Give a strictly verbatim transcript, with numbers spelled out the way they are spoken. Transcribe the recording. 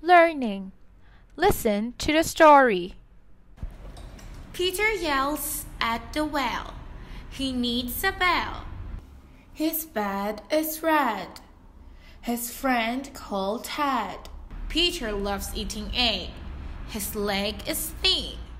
Learning. Listen to the story. Peter yells at the well. He needs a bell. His bed is red. His friend called Ted. Peter loves eating egg. His leg is thin.